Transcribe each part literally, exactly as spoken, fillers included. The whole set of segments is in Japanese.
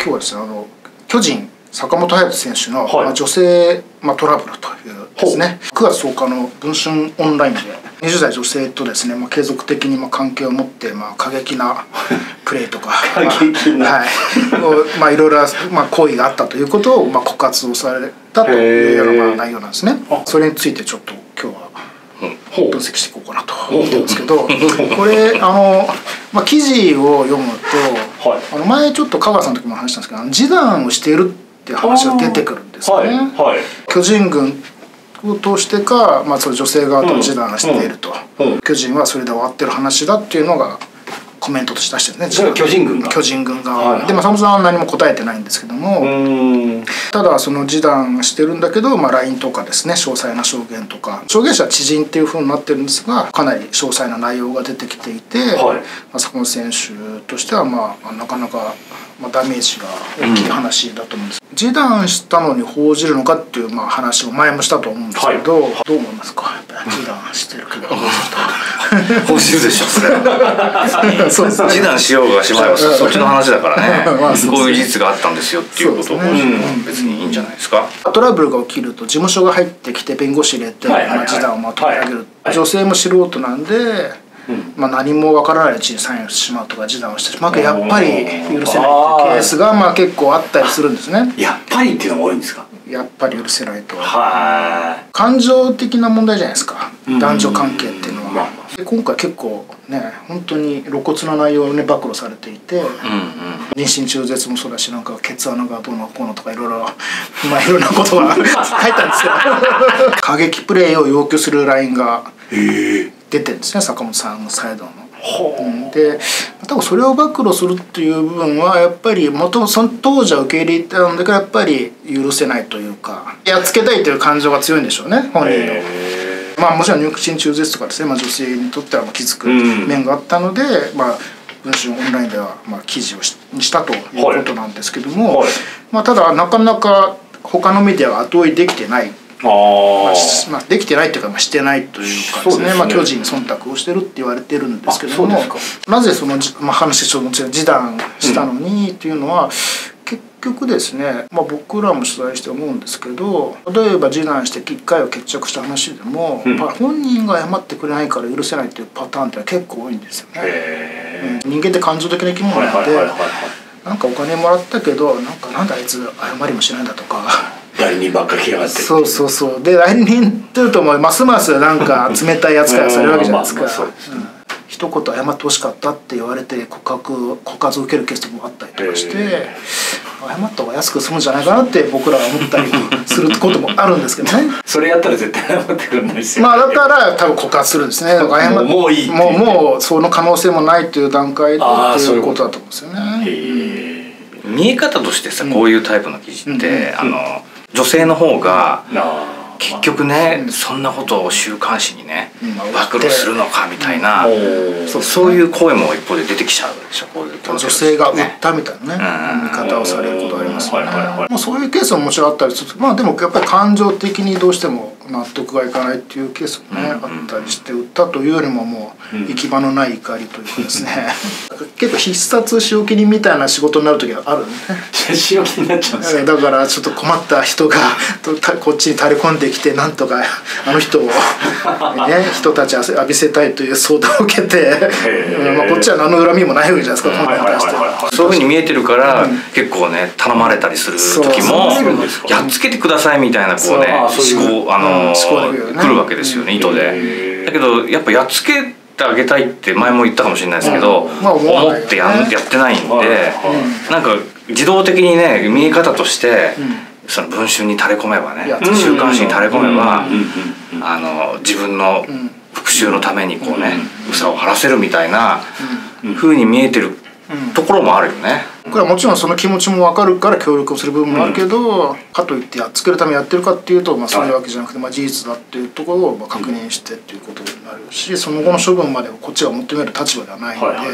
日はですね、あの巨人坂本勇人選手の、 はい、 まあ、女性、まあ、トラブルというですね、くがつとおかの文春オンラインでにじゅうだい女性とですね、まあ、継続的にまあ関係を持って、まあ、過激なプレーとか過激な、 まあ、はいまあいろいろな、まあ、行為があったということを、まあ、告発をされたというような、まあ、内容なんですね。それについてちょっと今日は分析していこうかなと思ってるんですけど、これあの、まあ、記事を読むと、はい、あの前ちょっと香川さんの時も話したんですけど、示談をしているっていう話が出てくるんですよね。はいはい、巨人軍を通してか、まあ、その女性側と示談をしていると、うんうん、巨人はそれで終わってる話だっていうのがコメントとして出してるんですね。 巨人軍が巨人軍側、はいはい、でも坂本さんは何も答えてないんですけども、ただその示談してるんだけど、まあ、ライン とかですね、詳細な証言とか、証言者は知人っていうふうになってるんですが、かなり詳細な内容が出てきていて、はい、まあ、坂本選手としては、まあ、なかなか、まあ、ダメージが大きい話だと思うんです、うん、示談したのに報じるのかっていう、まあ、話を前もしたと思うんですけど、はい、どう思いますか？やっぱり示談してるけど報じるでしょそれはそうです、ね、示談しようがしまいはそっちの話だからねまあ、こういう事実があったんですよっていうことを報じるのは別にいいんじゃないですか。 トラブルが起きると事務所が入ってきて弁護士入れて示談をまとめ上げる、はい、女性も素人なんで、うん、まあ、何もわからないうちにサインをしてしまうとか示談をしてしまうけど、やっぱり許せないっていうケースがまあ結構あったりするんですね。 やっぱりっていうのが多いんですか？ やっぱり許せないと。感情的な問題じゃないですか、男女関係っていうのは。で今回結構ね、本当に露骨な内容をね暴露されていて、うんうん、妊娠中絶もそうだし、なんかケツ穴がどうのこうのとかいろいろまあいろんなことが書いたんですよ過激プレーを要求するラインが出てるんですね、坂本さんのサイドの。うん、で多分それを暴露するっていう部分はやっぱり元々その当時は受け入れてたんだけど、やっぱり許せないというか、やっつけたいという感情が強いんでしょうね、本人の。まあもちろん妊娠中絶とかですね、まあ、女性にとっては気づく面があったので、うん、まあ文春オンラインではまあ記事を し, したということなんですけども、はいはい、まあ、ただなかなか他のメディアが後追いできてない。あ、まあまあ、できてないというか、まあ、してないというかですね、ですね、まあ、巨人に忖度をしてるって言われてるんですけども、なぜその、まあ、話ともちろん示談したのにっていうのは、うん、結局ですね、まあ、僕らも取材して思うんですけど、例えば示談して一回を決着した話でも、うん、本人が謝ってくれないから許せないっていうパターンって結構多いんですよね。うん、人間って感情的な生き物なので、なんかお金もらったけど、なんかなんであいつ謝りもしないんだとか。 代理人ばっかり来やがって。 そうそうそう。で代理人っていうともうますますなんか冷たい扱いをされるわけじゃないですか。一言謝ってほしかったって言われて告白告発を受けるケースもあったりとかして、謝った方が安く済むんじゃないかなって僕らは思ったりすることもあるんですけどね。 それやったら絶対謝ってくれないですよ。 まあだから多分告発するんですね。だから謝もういいもうもうその可能性もないという段階でっていうことだと思うんですよね。見え方としてさ、こういうタイプの記事って、あの女性の方が結局ね、そんなことを週刊誌にね暴露するのかみたいな、そういう声も一方で出てきちゃうでしょ。こういう女性が売ったみたいなね見方をされることがありますよね。まあそういうケースももちろんあったりする。まあでもやっぱり感情的にどうしても納得がいかないっていうケースもねあったりして、売ったというよりももう行き場のない怒りというかですね、結構必殺仕置き人みたいな仕事になる時があるんでね。 仕置きになっちゃうんですよ。 だからちょっと困った人がこっちに垂れ込んできて、なんとかあの人をね人たち浴びせたいという相談を受けて、まあこっちは何の恨みもないわけじゃないですか、本人に対して。 そういうふうに見えてるから、うん、結構ね頼まれたりする時もやっつけてくださいみたいなこうね思考あの来るわけですよね、意図で。だけどやっぱやっつけてあげたいって前も言ったかもしれないですけど、思ってやってないんで、なんか自動的にね見え方としてその文春に垂れ込めばね、週刊誌に垂れ込めばあの自分の復讐のためにこうね憂さを晴らせるみたいな風に見えてるところもあるよね。 これはもちろんその気持ちも分かるから協力をする部分もあるけど、うん、かといってやっつけるためにやってるかっていうと、まあ、そういうわけじゃなくて、まあ、事実だっていうところをまあ確認してっていうことになるし、その後の処分まではこっちが求める立場ではないので、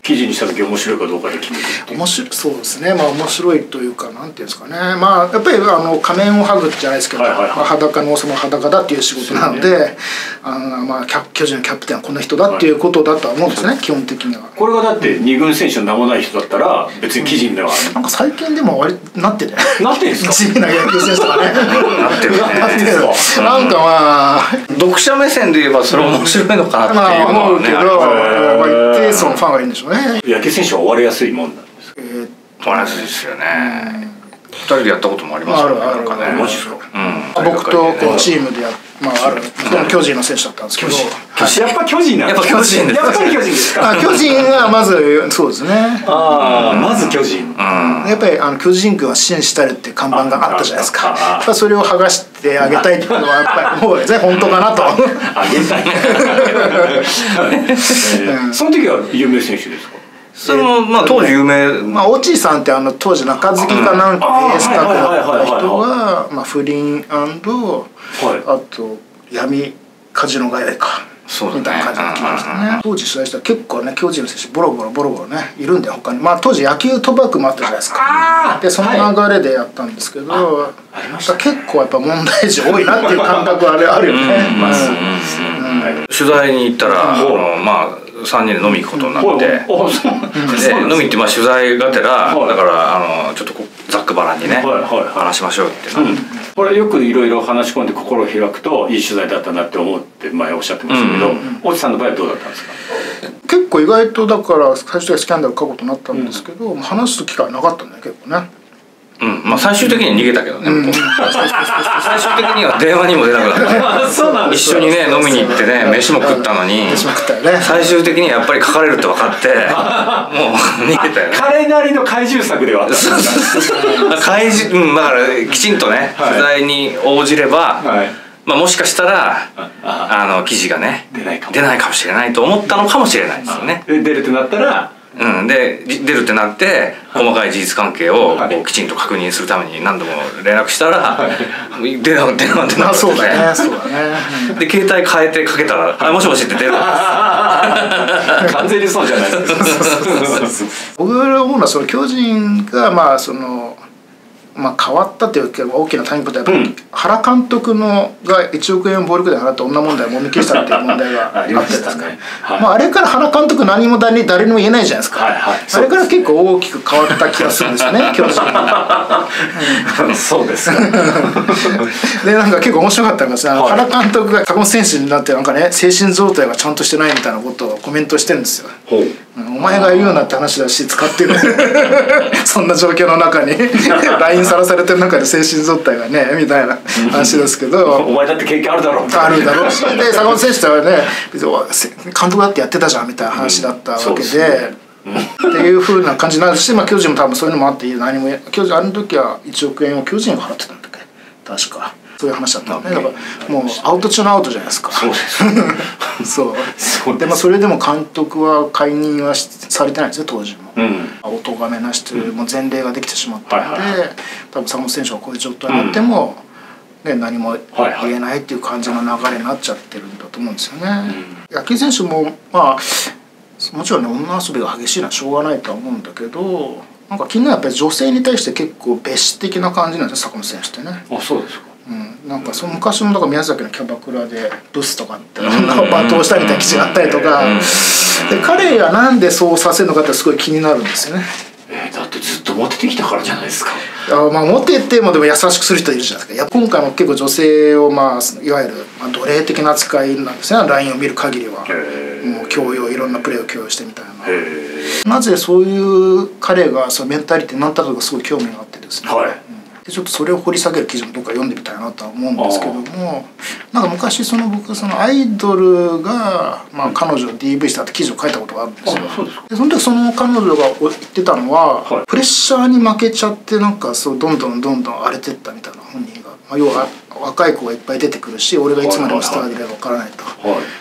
記事にした時面白いかどうかで決めるっていう。 面白い、そうですね。まあ面白いというか、なんていうんですかね。まあやっぱりあの仮面を剥ぐじゃないですけど、まあ裸の王様は裸だっていう仕事なので、ね、あのまあ巨人のキャプテンはこんな人だっていうことだとは思うんですね、はい、基本的には。 これがだって二軍選手の名もない人だったら別に記事には、 うん、なんか最近でも割なってね。 なってんですか。 地味な野球選手とかね。 なってるね。 なってる。なんかまあ読者目線で言えばそれ面白いのかなっていうのはね。 まあ思うけど、まあ一定数のファンがいるんでしょうね。 野球選手は終わりやすいもんなんですか。 えー、終わりやすいですよね。二人でやったこともありますよね。 あるある。 マジですか。 うん。僕とこうチームでや、まあある。巨人の選手だったんですけど。 やっぱ巨人なんですか。 やっぱ巨人です。 やっぱり巨人ですか。 巨人はまずそうですね。 ああ、まず巨人。 やっぱりあの巨人軍は支援したりって看板があったじゃないですか。やっぱそれを剥がしてあげたいっていうのはやっぱりもうですね、本当かなと。 あげたい。その時は有名選手ですか。 そのまあ当時有名、 まあ越智さんってあの当時中継ぎかなんかエース格だった人がまあ不倫&あと闇カジノガヤかみたいな感じで聞きましたね。当時取材したら結構ね巨人の選手ボロボロボロボロねいるんで他に、まあ当時野球賭博もあったじゃないですか。でその流れでやったんですけど、結構やっぱ問題児多いなっていう感覚はあれあるよね。 取材に行ったらまあさんにんで飲み行くことになって、で飲み行ってまあ取材がてらだからあのちょっとざっくばらんにね話しましょうってなって、 これよくいろいろ話し込んで心を開くといい取材だったなって思って前おっしゃってましたけど、越智さんの場合はどうだったんですか。 結構意外とだから最初はスキャンダル書くことになったんですけど、話す機会なかったんだよ結構ね。 うん、まあ最終的には逃げたけどね、うん、最終的には電話にも出なくなった一緒にね飲みに行ってね飯も食ったのに最終的にやっぱり書かれるって分かってもう逃げたよね。 彼なりの怪獣作ではあったんですか。 怪獣、うん、だからきちんとね、はい、取材に応じれば、はい、まあもしかしたらあの記事がね出ないかも出ないかもしれないと思ったのかもしれないですよね。 出るってなったらうん、で出るってなって細かい事実関係をこうきちんと確認するために何度も連絡したら出な出なってなって、 そうだねそうだね。で携帯変えてかけたら「あもしもし」って出る。 完全にそうじゃないですか。 僕が思うのはその巨人がまあそのまあ変わったというか大きなターニングポイントはやっぱり原監督のがいちおくえん暴力で払った女問題をもみ消したっていう問題があったじゃないですか。まああれから原監督何も誰に誰にも言えないじゃないですか。あれから結構大きく変わった気がするんですよね巨人。 そうですか。 でなんか結構面白かったのがさ、原監督が坂本選手になってなんかね精神状態がちゃんとしてないみたいなことをコメントしてるんですよ。お前が言うなって話だし使ってるそんな状況の中にラインさらされてる中で精神状態がねみたいな話ですけどお前だって経験あるだろうあるだろうしで坂本選手とはね監督だってやってたじゃんみたいな話だったわけで、うんっていうふうな感じになるし、まあ、巨人も多分そういうのもあって何も巨人あの時はいちおくえんを巨人が払ってたんだっけ確か。そういう話だったんで、だからもうアウト中のアウトじゃないですか。 そうですそうで、まあ、それでも監督は解任はされてないんですよ当時も、うん、お咎めなしというもう前例ができてしまったので、多分坂本選手がこういう状態になっても、うんね、何も言えないっていう感じの流れになっちゃってるんだと思うんですよね、うん、野球選手もまあもちろんね女遊びが激しいのはしょうがないとは思うんだけど、なんか昨日やっぱり女性に対して結構別視的な感じなんですよ坂本選手ってね。 あ、そうですか。 うん、なんかその昔のだから宮崎のキャバクラでブスとかって罵倒したみたいな記事があったりとかで、彼がなんでそうさせるのかってすごい気になるんですよね。 えー、だってずっとモテてきたからじゃないですか。 あ、まあモテてもでも優しくする人いるじゃないですか。今回も結構女性をまあいわゆるまあ奴隷的な扱いなんですね。ラインを見る限りはもう強要いろんなプレーを強要してみたいな。なぜそういう彼がそのメンタリティになったのかすごい興味があってですね、はい、でちょっとそれを掘り下げる記事もどっか読んでみたいなとは思うんですけども、なんか昔その僕そのアイドルが、まあ、彼女を ディーブイ したって記事を書いたことがあるんですよ。でその時その彼女が言ってたのは、はい、プレッシャーに負けちゃってなんかそうどんどんどんどん荒れてったみたいな本人が、まあ、要は若い子がいっぱい出てくるし俺がいつまでもスターでいれば分からないと。はいはい、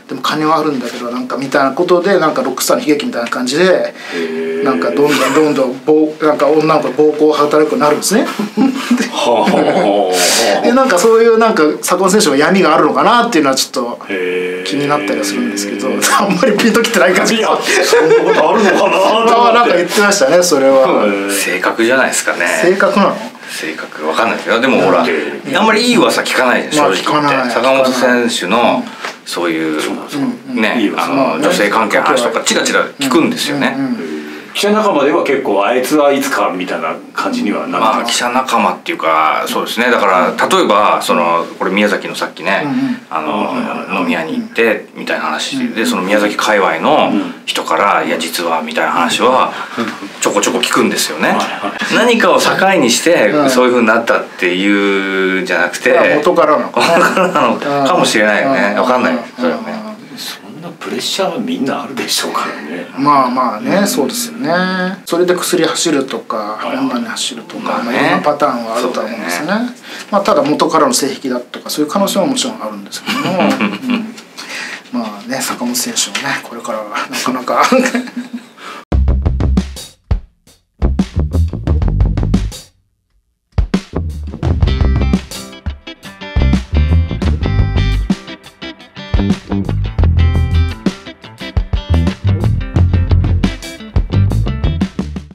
でも金はあるんだけどなんかみたいなことでなんかロックスターの悲劇みたいな感じでなんかどんどんどんどん暴なんか女の子暴行を働くようになるんですねでなんかそういうなんか坂本選手の闇があるのかなっていうのはちょっと気になったりはするんですけど、あんまりピンときてない感じ。 いやそんなことあるのかななんか言ってましたねそれは。 性格じゃないですかね。 性格なの？ 性格わかんないけど、でもほらあんまりいい噂聞かないじゃん、正直言って。坂本選手のそういうね、あの女性関係の話とかチラチラ聞くんですよね。 記者仲間では結構あいつはいつかみたいな感じにはなるんですか？ まあ記者仲間っていうかそうですね。だから例えばそのこれ宮崎のさっきね、あの飲み屋に行ってみたいな話で、その宮崎界隈の人からいや実はみたいな話はちょこちょこ聞くんですよね。何かを境にしてそういう風になったっていうんじゃなくて、 元からのかもしれないよね。わかんないそれはね。 プレッシャーはみんなあるでしょうからね。 まあまあね、うん、そうですよね。それで薬走るとか女に走るとか、まあ、いろんなパターンはあるとは思うんですね。まあただ元からの性癖だとかそういう可能性はもちろんあるんですけども、うん、まあね坂本選手もねこれからはなかなか